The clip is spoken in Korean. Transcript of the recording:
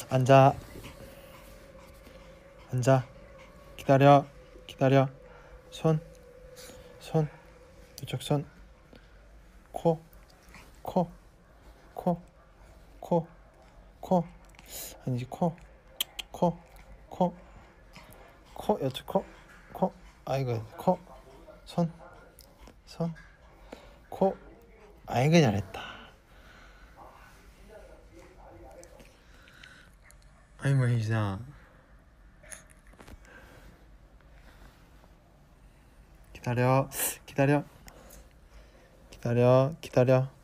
앉아. 앉아. 기다려. 기다려. 손. 손. 이쪽 손. 코. 코. 코. 코. 코. 아니지 코. 코. 코. 코. 이쪽 코. 코. 아이고 코. 손. 손. 코. 아이고 잘했다. 아이고 혜진아. 기다려. 기다려. 기다려. 기다려.